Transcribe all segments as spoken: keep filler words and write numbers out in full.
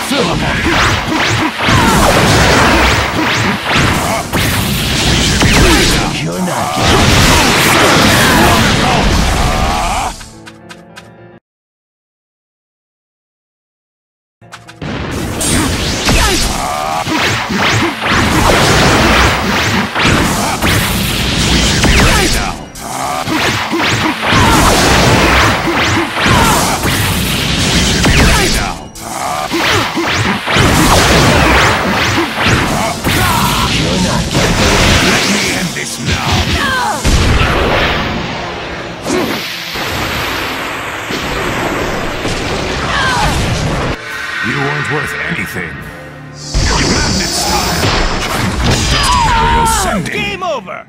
You're not worth anything. Magnet style! Imperial sending! Game over!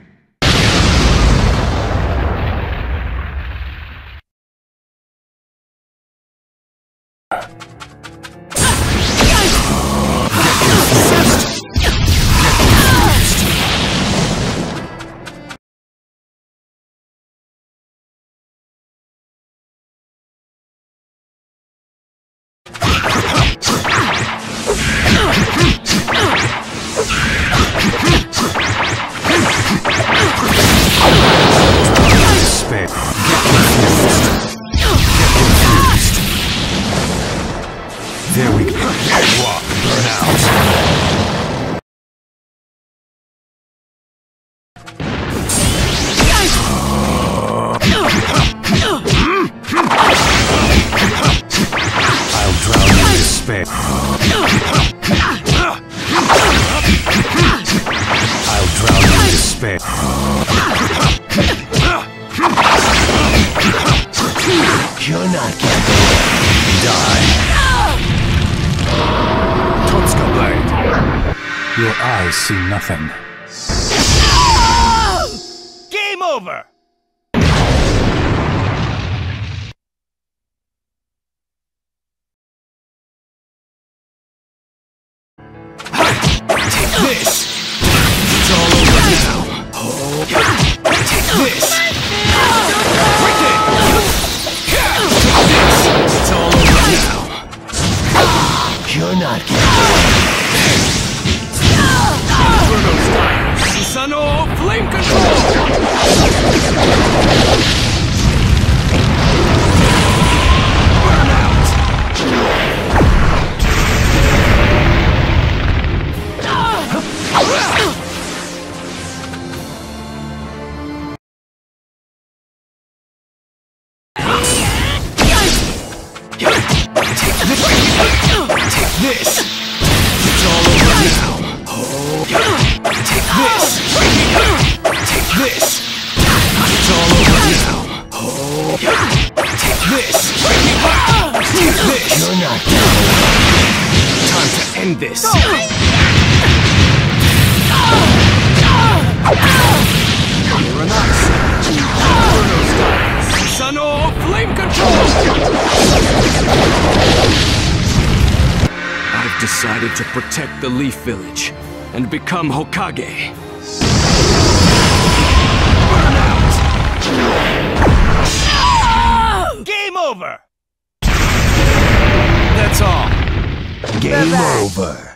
There we go. Walk, burn out. I'll drown you in despair. I'll drown you in despair. You're not getting away. Die. Totsuka Blade. Your eyes see nothing. Game over! Take this! It's all over now. Oh. Take this! Wicked! Take this! It's all over now. You're not getting away. Inferno style! Susanoo flame control! Burn out! Take this! It's all over now. Oh. Take this! Take this! It's all over now. Oh. Take this! Take this! You're not getting away. Time to end this. You're an ice! Inferno style! Susanoo flame control! I've decided to protect the Leaf Village and become Hokage. Burn out! Game over! That's all. Game over.